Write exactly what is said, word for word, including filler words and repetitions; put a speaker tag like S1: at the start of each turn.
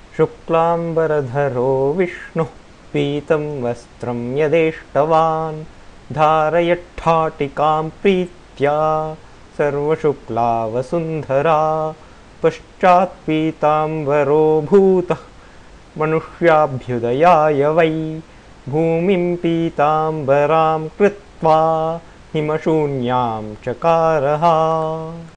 S1: शुक्लाम्बरधरो विष्णुः पीतं वस्त्रं यदेष्टवान् धारयट्ठाटिकां प्रीत्या सर्वशुक्लावसुन्धरा पश्चात् पीताम्बरो भूतः मनुष्याभ्युदयाय वै भूमिं पीताम्बरां कृत्वा हिमशून्यां चकारः।